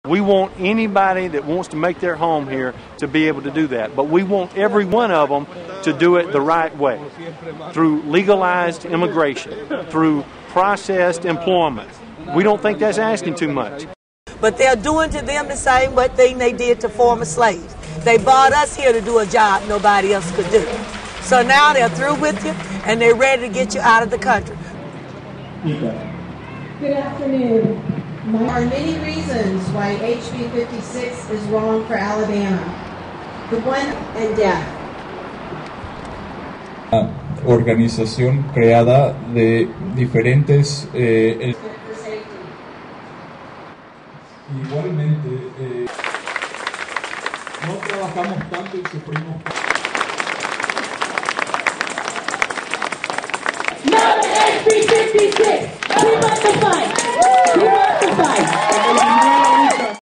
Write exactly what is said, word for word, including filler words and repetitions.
We want anybody that wants to make their home here to be able to do that, but we want every one of them to do it the right way, through legalized immigration, through processed employment. We don't think that's asking too much. But they're doing to them the same thing they did to former slaves. They brought us here to do a job nobody else could do. So now they're through with you, and they're ready to get you out of the country. Good afternoon. There are many reasons why H B fifty-six is wrong for Alabama. The one and death. Una organización creada de diferentes eh, igualmente eh, no trabajamos tanto y sufrimos. Now the H B fifty-six, we want to fight. We want to fight.